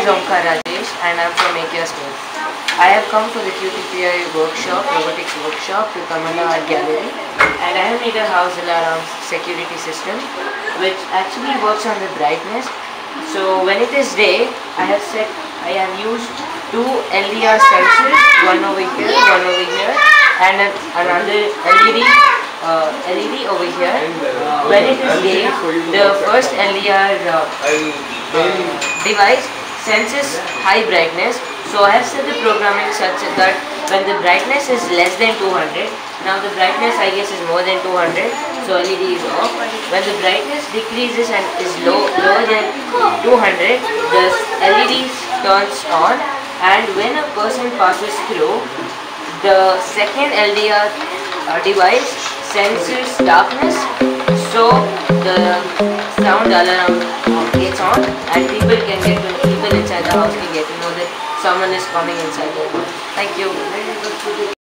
is Omkar Rajesh and I am from AKR School. I have come for the QTPI workshop, robotics workshop to Tamanna Art Gallery, and I have made a house alarm security system which actually works on the brightness. So when it is day, I have used two LDR sensors, one over here and another LED over here. When it is day, the first LDR device senses high brightness. So I have set the programming such that when the brightness is less than 200, now the brightness I guess is more than 200, so LED is off. When the brightness decreases and is lower than 200, the LED turns on, and when a person passes through, the second LDR device senses darkness, so the sound alarm gets on and people inside the house can get to know that someone is coming inside the house. Thank you.